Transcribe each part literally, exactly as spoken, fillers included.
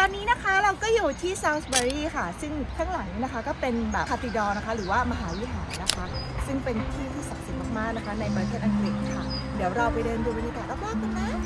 อนนี้นะคะเราก็อยู่ที่ซาวส์เบอรี่ค่ะซึ่งข้างหลังนี้นะคะก็เป็นแบบคาธีดรอลนะคะหรือว่ามหาวิหารนะคะซึ่งเป็นที่ที่ศักดิ์สิทธิ์มากๆนะคะในประเทศอังกฤษค่ะเดี๋ยวเราไปเดินดูบรรยากาศรอบๆกันนะ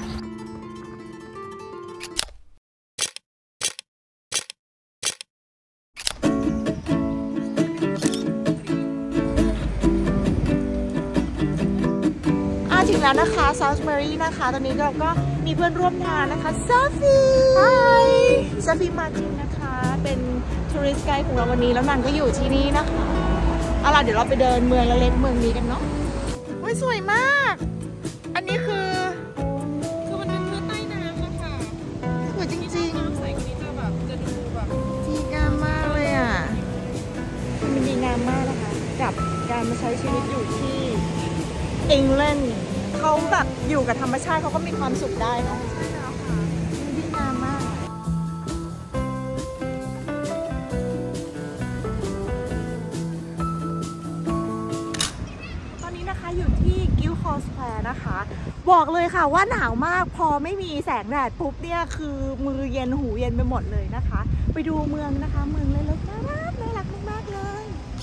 ถึงแล้วนะคะซาวส์เบอรี่นะคะตอนนี้เราก็มีเพื่อนร่วมงานนะคะซาฟี่ฮายซาฟี่มาจริงนะคะเป็นทัวริสต์ไกด์ของเราวันนี้แล้วนางก็อยู่ที่นี่นะคะเอาล่ะเดี๋ยวเราไปเดินเมืองเล็กๆเมืองนี้กันเนาะโอ้ยสวยมากอันนี้คือคือมันเป็นเนื้อใต้น้ำนะคะสวยจริงๆน้ำใสกว่านี้จะแบบจะดูแบบดีงามมากเลยอ่ะมันดีงามมากนะคะกับการมาใช้ชีวิตอยู่ที่อังกฤษเขาแบบอยู่กับธรรมชาติเขาก็มีความสุขได้เนาะใช่แล้วค่ะดีงามมากตอนนี้นะคะอยู่ที่กิลด์ฮอลล์สแควร์นะคะบอกเลยค่ะว่าหนาวมากพอไม่มีแสงแดดปุ๊บเนี่ยคือมือเย็นหูเย็นไปหมดเลยนะคะไปดูเมืองนะคะเมืองเล็กๆน่ารักน่ารักมากๆเลย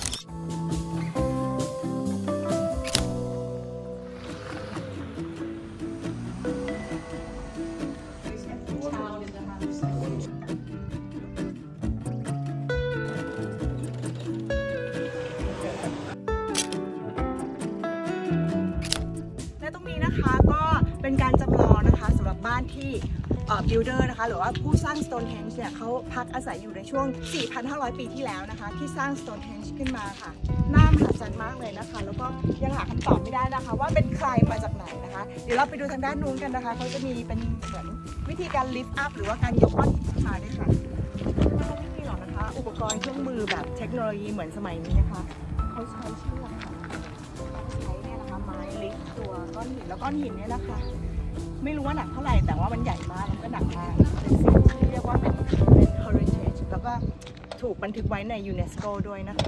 ก็เป็นการจำลองนะคะสำหรับบ้านที่บิลเดอร์นะคะหรือว่าผู้สร้าง Stonehenge เนี่ยเขาพักอาศัยอยู่ในช่วง สี่พันห้าร้อย ปีที่แล้วนะคะที่สร้าง Stonehenge ขึ้นมาค่ะน่ามหัศจรรย์มากเลยนะคะแล้วก็ยังหาคำตอบไม่ได้นะคะว่าเป็นใครมาจากไหนนะคะเดี๋ยวเราไปดูทางด้านนู้นกันนะคะเขาจะมีเป็นเหมือนวิธีการ lift up หรือว่าการยกก้อนหินขึ้นมาด้วยค่ะไม่มีหรอกนะคะอุปกรณ์เครื่องมือแบบเทคโนโลยีเหมือนสมัยนี้นะคะเขาใช้เชือกค่ะใช้เนี่ยนะคะไม้ลิฟต์ตัวก้อนหินแล้วก้อนหินเนี่ยนะคะไม่รู้ว่าหนักเท่าไหร่แต่ว่ามันใหญ่มากแล้วก็หนักมากเป็นสิ่งที่เรียกว่าเป็นเป็น heritage แล้วก็ถูกบันทึกไว้ในยูเนสโกด้วยนะคะ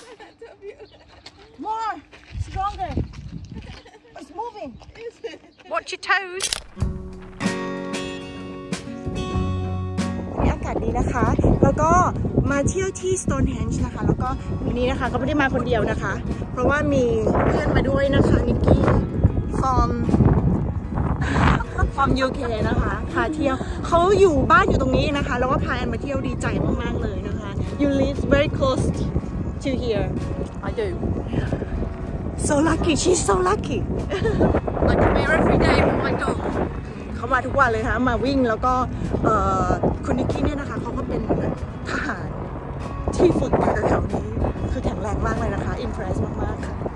more stronger it's moving watch your toes อากาศดีนะคะแล้วก็มาเที่ยวที่ Stonehenge นะคะแล้วก็วันนี้นะคะก็ไม่ได้มาคนเดียวนะคะเพราะว่ามีเพื่อนมาด้วยนะคะนิกกี้ from from ยู เค นะคะพาเที่ยวเขาอยู่บ้านอยู่ตรงนี้นะคะแล้วก็พาแอนมาเที่ยวดีใจมากๆเลยนะคะ you live very close to here I do so lucky she's so lucky I come here every day with my dog เขามาทุกวันเลยค่ะมาวิ่งแล้วก็คุณนิกกี้เนี่ยนะคะเขาก็เป็นทหารที่ฝึกอยู่แถวนี้คือแข็งแรงมากเลยนะคะ impress มากๆค่ะ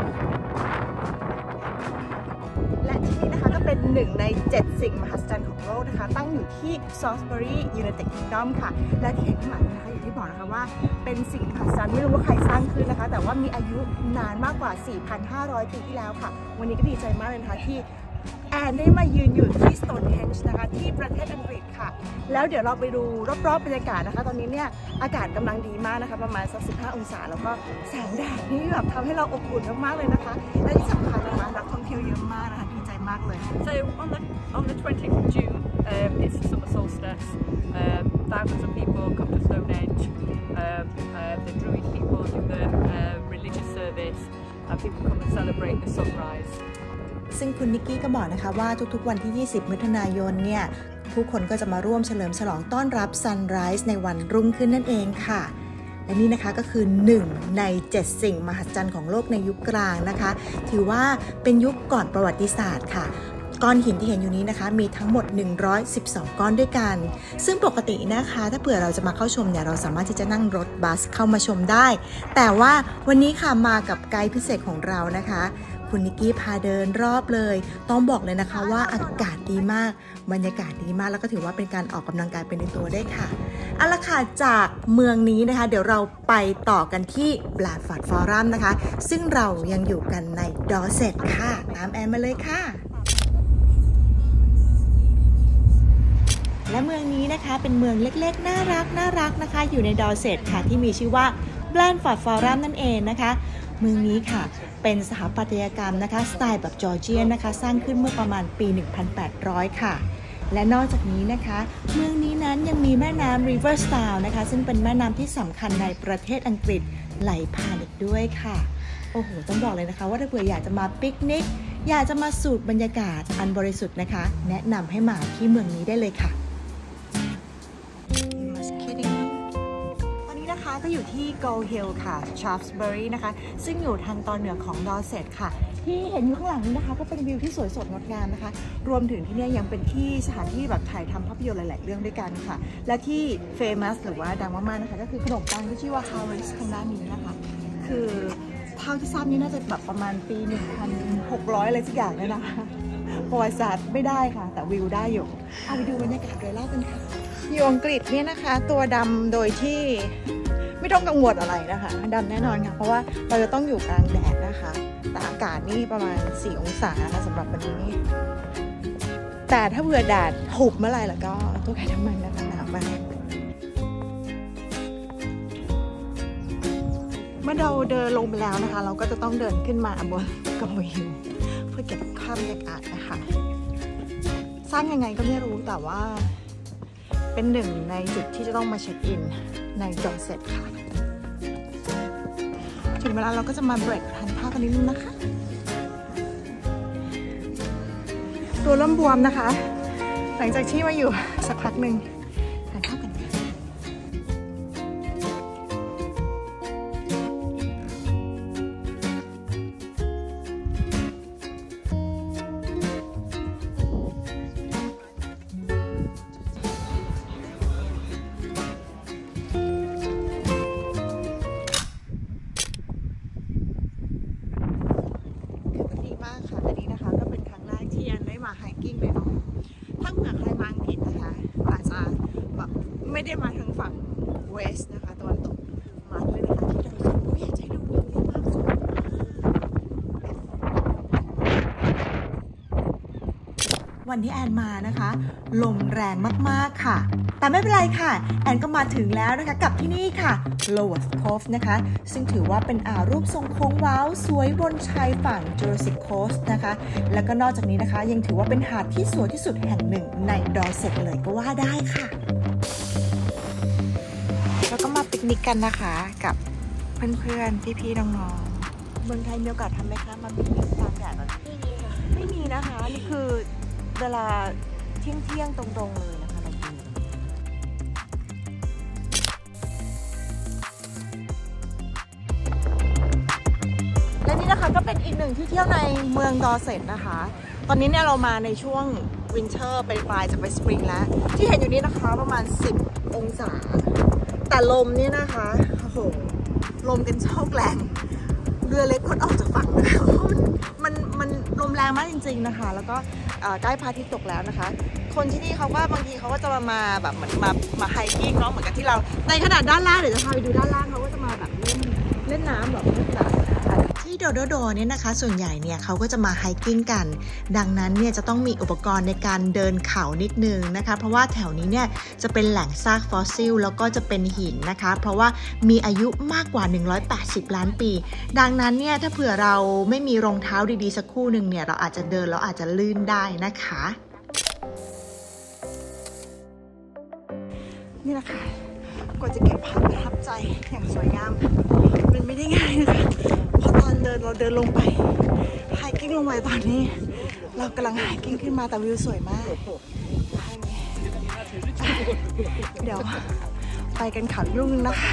และที่นี่นะคะก็เป็นหนึ่งในเจ็ดสิ่งมหัศจรรย์ของโลกนะคะตั้งอยู่ที่ Salisbury United Kingdom ค่ะและที่เห็นข้างหลังนะคะอย่างที่บอกนะคะว่าเป็นสิ่งมหัศจรรย์ไม่รู้ว่าใครสร้างขึ้นนะคะแต่ว่ามีอายุนานมากกว่า สี่พันห้าร้อย ปีที่แล้วค่ะวันนี้ก็ดีใจมากเลยนะคะที่แอนได้มายืนอยู่ที่ Stonehenge นะคะที่ประเทศอังกฤษค่ะแล้วเดี๋ยวเราไปดูรอบๆบรรยากาศนะคะตอนนี้เนี่ยอากาศกำลังดีมากนะคะประมาณสักสิบห้าองศาแล้วก็แสงแดดนี่แบบทำให้เราอบอุ่นมากๆเลยนะคะและที่สำคัญนะคะนักท่องเที่ยวเยอะมากนะคะดีใจมากเลย So on the on the twentieth of June um, it's the summer solstice um, thousands of people come to Stonehenge um, uh, the Druid people do the uh, religious service and people come and celebrate the sunrise ซึ่งคุณนิกกี้ก็บอกนะคะว่าทุกๆวันที่ยี่สิบมิถุนายนเนี่ยผู้คนก็จะมาร่วมเฉลิมฉลองต้อนรับ Sunrise ในวันรุ่งขึ้นนั่นเองค่ะและนี่นะคะก็คือหนึ่งในเจ็ดสิ่งมหัศจรรย์ของโลกในยุคกลางนะคะถือว่าเป็นยุคก่อนประวัติศาสตร์ค่ะก้อนหินที่เห็นอยู่นี้นะคะมีทั้งหมดหนึ่งร้อยสิบสองก้อนด้วยกันซึ่งปกตินะคะถ้าเผื่อเราจะมาเข้าชมเนี่ยเราสามารถที่จะนั่งรถบัสเข้ามาชมได้แต่ว่าวันนี้ค่ะมากับไกด์พิเศษของเรานะคะคุณนิกกี้พาเดินรอบเลยต้องบอกเลยนะคะว่าอากาศดีมากบรรยากาศดีมากแล้วก็ถือว่าเป็นการออกกำลังกายเป็นในตัวได้ค่ะเอาละค่ะจากเมืองนี้นะคะเดี๋ยวเราไปต่อกันที่บลาดฟอร์ดฟอรัมนะคะซึ่งเรายังอยู่กันในดอร์เซตค่ะตามแอนมาเลยค่ะและเมืองนี้นะคะเป็นเมืองเล็กๆน่ารักน่ารักนะคะอยู่ในดอร์เซตค่ะที่มีชื่อว่าบลาดฟอร์ดฟอรัมนั่นเองนะคะเมืองนี้ค่ะเป็นสถาปัตยกรรมนะคะสไตล์แบบจอร์เจียนนะคะสร้างขึ้นเมื่อประมาณปี หนึ่งพันแปดร้อย ค่ะและนอกจากนี้นะคะเมืองนี้นั้นยังมีแม่น้ำ River Stour นะคะซึ่งเป็นแม่น้ำที่สำคัญในประเทศอังกฤษไหลผ่านอีกด้วยค่ะโอ้โหต้องบอกเลยนะคะว่าถ้าเผื่ออยากจะมาปิกนิกอยากจะมาสูดบรรยากาศอันบริสุทธิ์นะคะแนะนำให้มาที่เมืองนี้ได้เลยค่ะก็อยู่ที่ Gold Hill ค่ะ Shaftesbury นะคะซึ่งอยู่ทางตอนเหนือของดอร์เซตค่ะที่เห็นอยู่ข้างหลังนี้นะคะก็เป็นวิวที่สวยสดงดงามนะคะรวมถึงที่นี่ยังเป็นที่สถานที่แบบถ่ายทำภาพยนตร์หลายๆเรื่องด้วยกันค่ะและที่ famous หรือว่าดังมากๆนะคะก็คือขนมปังที่ชื่อว่า Harris ทางด้านนี้นะคะคือเท่าที่ทราบนี่น่าจะแบบประมาณปี หนึ่งพันหกร้อย อะไรสักอย่างเลยนะคะประวัติศาสตร์ไม่ได้ค่ะแต่วิวได้อยู่เอาไปดูบรรยากาศโดยรอบกันค่ะอยู่อังกฤษเนี่ยนะคะตัวดำโดยที่ไม่ต้องกังวลอะไรนะคะดำแน่นอนค่ะเพราะว่าเราจะต้องอยู่กลางแดดนะคะแต่อากาศนี่ประมาณสี่องศานะคะสำหรับวันนี้แต่ถ้าเผื่อแดดหุบเมื่อไหร่แล้วก็ตัวใครทำมันนะคะหนาวมากเมื่อเราเดินลงไปแล้วนะคะเราก็จะต้องเดินขึ้นมาบนกระวิวเพื่อเก็บภาพบรรยากาศนะคะสร้างยังไงก็ไม่รู้แต่ว่าเป็นหนึ่งในจุดที่จะต้องมาเช็คอินในดอร์เซตค่ะถึงเวลาเราก็จะมาเบรกทานข้าวกันนิดนึงนะคะตัวเริ่มบวมนะคะหลังจากที่มาอยู่สักพักหนึ่งทานข้าวกันไม่ได้มาทางฝั่งเวสต์นะคะตะวันตกมาเลยนะคะที่เราอยากให้ดูวิวมากสุดวันที่แอนมานะคะลมแรงมากๆค่ะแต่ไม่เป็นไรค่ะแอนก็มาถึงแล้วนะคะกับที่นี่ค่ะ Lowers Cove นะคะซึ่งถือว่าเป็นอ่าวรูปทรงโค้งว้าวสวยบนชายฝั่ง Jurassic Coast นะคะแล้วก็นอกจากนี้นะคะยังถือว่าเป็นหาดที่สวยที่สุดแห่งหนึ่งในดอร์เซตเลยก็ว่าได้ค่ะแล้วก็มาปิกนิกกันนะคะกับเพื่อนๆพี่ๆน้องๆเมืองไทยมีโอกาสทำไหมคะมาปิกนิกกลางแดดแบบนี้ไม่มีนะคะนี่คือเวลาเที่ยงเที่ยงตรงๆเลยนะคะเราดูและนี่นะคะก็เป็นอีกหนึ่งที่เที่ยวในเมืองดอร์เซตนะคะตอนนี้เนี่ยเรามาในช่วงวินเทอร์ไปปลายจะไปสปริงแล้วที่เห็นอยู่นี้นะคะประมาณสิบองศาแต่ลมนี่นะคะโอ้โหลมกันโชกแรงเรือเล็กคนออกจากฝั่งนะคะมันมันลมแรงมากจริงๆนะคะแล้วก็ใกล้พระอาทิตย์ตกแล้วนะคะคนที่นี่เขาก็บางทีเขาก็จะมามาแบบเหมือนมามาไฮกิ้งเนาะเหมือนกับที่เราในขนาดด้านล่างเดี๋ยวจะพาไปดูด้านล่างเขาก็จะมาแบบเล่นเล่นน้ำแบบเล่นน้ำที่โดโดโดเนี่ยนะคะส่วนใหญ่เนี่ยเขาก็จะมาไฮกิ้งกันดังนั้นเนี่ยจะต้องมีอุปกรณ์ในการเดินเขานิดนึงนะคะเพราะว่าแถวนี้เนี่ยจะเป็นแหล่งซากฟอสซิลแล้วก็จะเป็นหินนะคะเพราะว่ามีอายุมากกว่าหนึ่งร้อยแปดสิบล้านปีดังนั้นเนี่ยถ้าเผื่อเราไม่มีรองเท้าดีๆสักคู่หนึ่งเนี่ยเราอาจจะเดินแล้วอาจจะลื่นได้นะคะนี่แหละค่ะกว่าจะเก็บภาพประทับใจอย่างสวยงามมันไม่ได้ง่ายนะคะเพราะตอนเดินเราเดินลงไปไฮกิ้งลงไปตอนนี้เรากำลังไฮกิ้งขึ้นมาแต่วิวสวยมากเดี๋ยวไปกันเขาอีกลูกนึงนะคะ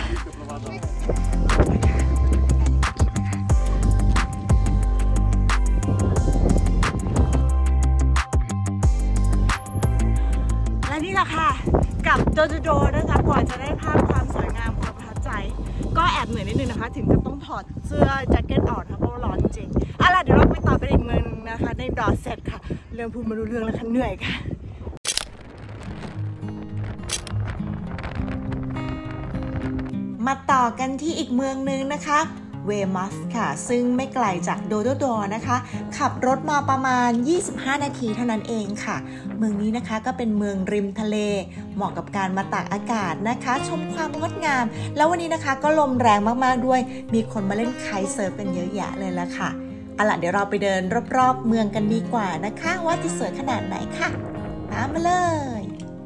และนี่แหละค่ะกับโดโดโดนะคะกว่าจะได้ภาพความสวยงามความประทับใจก็แอบเหนื่อยนิดนึงนะคะถึงกับต้องถอดเสื้อแจ็คเก็ตออกเพราะว่าร้อนจริงๆอ่ะล่ะเดี๋ยวเราไปต่อไปอีกเมืองนะคะในดอร์เซตค่ะเรื่องพูดมาดูเรื่องแล้วค่ะเหนื่อยค่ะมาต่อกันที่อีกเมืองนึงนะคะเวมัสค่ะซึ่งไม่ไกลจากโดโดโดนะคะขับรถมาประมาณยี่สิบห้านาทีเท่านั้นเองค่ะเมืองนี้นะคะก็เป็นเมืองริมทะเลเหมาะกับการมาตากอากาศนะคะชมความงดงามแล้ววันนี้นะคะก็ลมแรงมากๆด้วยมีคนมาเล่นไคท์เซิร์ฟกันเยอะแยะเลยละค่ะเอาล่ะเดี๋ยวเราไปเดินรอบๆเมืองกันดีกว่านะคะว่าจะสวยขนาดไหนค่ะตามมาเลย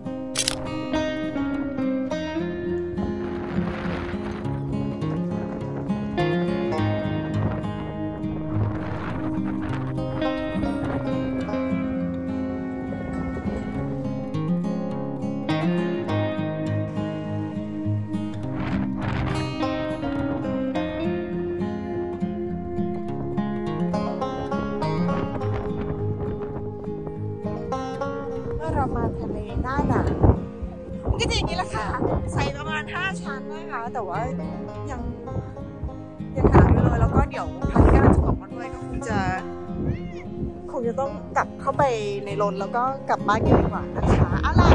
เรามาทะเลหน้าหนาวมันก็จะอย่างนี้แหละค่ะใส่ประมาณห้าชั้นนะคะแต่ว่ายังยังหนาวอยู่เลยแล้วก็เดี๋ยวพักแก้วจะบอกมาด้วยก็คงจะคงจะต้องกลับเข้าไปในรถแล้วก็กลับบ้านกันดีกว่านะคะเอาล่ะ